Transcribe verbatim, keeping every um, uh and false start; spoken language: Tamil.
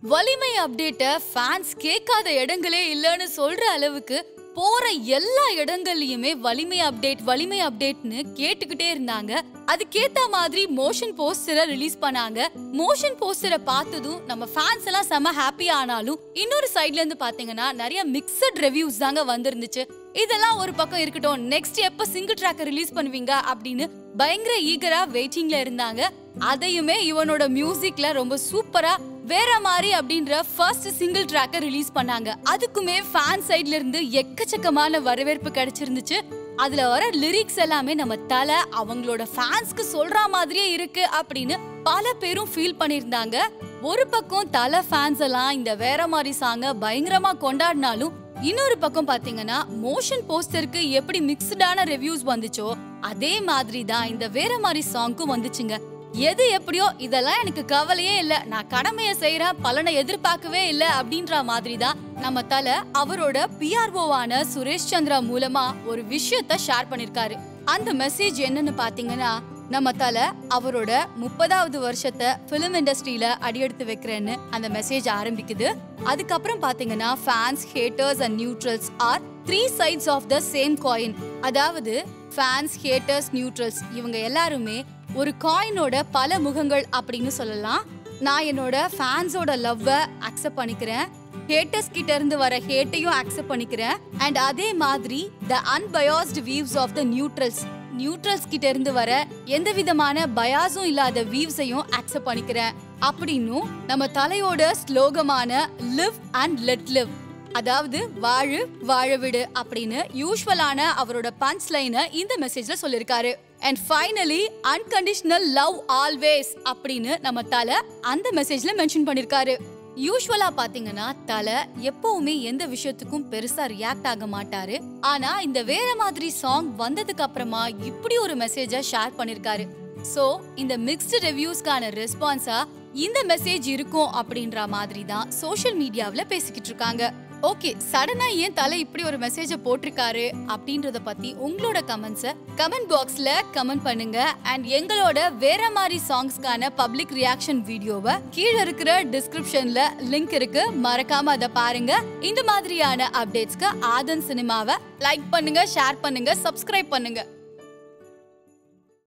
வலிமை அப்டேட்ட ஃபேன்ஸ் கேட்காத இடங்களே இல்லன்னு சொல்ற அளவுக்கு போற எல்லா இடங்கள்லயுமே வலிமை அப்டேட் வலிமை அப்டேட்னு கேட்டுக்கிட்டே இருந்தாங்க. அதுக்கேத்த மாதிரி மோஷன் போஸ்டரை ரிலீஸ் பண்ணாங்க. மோஷன் போஸ்டரை பார்த்ததும் நம்ம ஃபேன்ஸ் எல்லாம் செம ஹாப்பி ஆனாலும் இன்னொரு சைட்ல இருந்து பாத்தீங்கன்னா நிறைய மிக்சட் ரிவ்யூஸ் தாங்க வந்திருந்துச்சு. இதெல்லாம் ஒரு பக்கம் இருக்கட்டும், நெக்ஸ்ட் எப்ப சிங்கிள் ட்ராக் ரிலீஸ் பண்ணுவீங்க அப்படின்னு பயங்கர ஈகரா வெயிட்டிங்ல இருந்தாங்க. அதையுமே இவனோட மியூசிக்ல ரொம்ப சூப்பரா வேற மாதிரி அப்படின்ற ஃபர்ஸ்ட் சிங்கிள் ட்ராக்க ரிலீஸ் பண்ணாங்க. அதுக்குமே ஃபேன் சைட்ல இருந்து எக்கச்சக்கமான வரவேற்பு கிடைச்சிருந்துச்சு. அதுல வர லிரிக்ஸ் எல்லாமே நம்ம தலை அவங்களோட ஃபேன்ஸ்க்கு சொல்ற மாதிரியே இருக்கு அப்படின்னு பல பேரும் ஃபீல் பண்ணிருந்தாங்க. ஒரு பக்கம் தலை ஃபேன்ஸ் எல்லாம் இந்த வேற மாதிரி சாங்க பயங்கரமா கொண்டாடினாலும் இன்னொரு பக்கம் பாத்தீங்கன்னா மோஷன் போஸ்டருக்கு எப்படி மிக்ஸ்டான ரிவ்யூஸ் வந்துச்சோ அதே மாதிரி தான் இந்த வேற மாதிரி சாங்க்கும் வந்துச்சுங்க. எது எப்படியோ இதெல்லாம் எனக்கு கவலையே இல்ல, நான் கடமையை செய்யறேன், பலனை எதிர்பார்க்கவே இல்ல அப்படின்ற மாதிரி தான் நம்ம தலை அவரோட பிஆர்ஓவான சுரேஷ் சந்திரா மூலமா ஒரு விஷயத்த ஷேர் பண்ணிருக்காரு. அந்த மெசேஜ் என்னன்னு பாத்தீங்கன்னா, நம்ம தலை அவரோட முப்பதாவது வருஷத்தை பிலிம் இண்டஸ்ட்ரியில அடியெடுத்து வைக்கிறேன்னு அந்த மெசேஜ் ஆரம்பிக்குது. அதுக்கப்புறம் பாத்தீங்கன்னா fans, haters and neutrals are three sides of the same coin. அதாவது ஃபேன்ஸ், ஹேட்டர்ஸ், நியூட்ரல்ஸ் இவங்க எல்லாருமே ஒரு காயினோட பல முகங்கள் அப்படின்னு சொல்லலாம். நான் என்னோட ஃபேன்ஸோட லவ்வை அக்செப்ட் பண்ணிக்கிறேன், ஹேட்டர்ஸ் கிட்ட இருந்து வர ஹேட்டையும் அக்செப்ட் பண்ணிக்கிறேன், அண்ட் அதே மாதிரி the unbiased views of the neutrals neutrals கிட்ட இருந்து வர எந்த விதமான பயாஸும் இல்லாத வீவ்ஸையும் அக்செப்ட் பண்ணிக்கிறேன் அப்படின்னும் நம்ம தலையோட ஸ்லோகமான லிவ் அண்ட் லெட் லிவ், அதாவது வாழு வாழ விடு அப்படின்னு யூஸ்வலான அவரோட பஞ்ச் லைனை இந்த மெசேஜ்ல சொல்லிருக்காரு. And finally unconditional love always அப்படின்னு நம்ம தலை அந்த மெசேஜ்ல மென்ஷன் பண்ணிருக்காரு. யூஸ்வலா பாத்தீங்கன்னா தலை எப்பவுமே எந்த விஷயத்துக்கும் பெருசா ரியாக்ட் ஆக மாட்டாரு. ஆனா இந்த வேற மாதிரி சாங் வந்ததுக்கு அப்புறமா இப்படி ஒரு மெசேஜை ஷேர் பண்ணிருக்காரு. சோ இந்த மிக்ஸ்டு ரிவ்யூஸ்க்கான ரெஸ்பான்ஸா இந்த மெசேஜ் இருக்கும் அப்படின்ற மாதிரி தான் சோஷியல் மீடியாவுல பேசிக்கிட்டு இருக்காங்க. ஓகே, சடனா ஏன் தலை இப்படி ஒரு மெசேஜ போட்டிருக்காரு அப்படின்றத பத்தி உங்களோட கமெண்ட்ஸை கமெண்ட் பாக்ஸ்ல கமெண்ட் பண்ணுங்க. அண்ட் எங்களோட வேற மாதிரி சாங்ஸ்க்கான பப்ளிக் ரியாக்ஷன் வீடியோவை கீழே இருக்கிற டிஸ்கிரிப்ஷன்ல லிங்க் இருக்கு, மறக்காம அதை பாருங்க. இந்த மாதிரியான அப்டேட்ஸ்க்கு ஆதன் சினிமாவை லைக் பண்ணுங்க, ஷேர் பண்ணுங்க, சப்ஸ்கிரைப் பண்ணுங்க.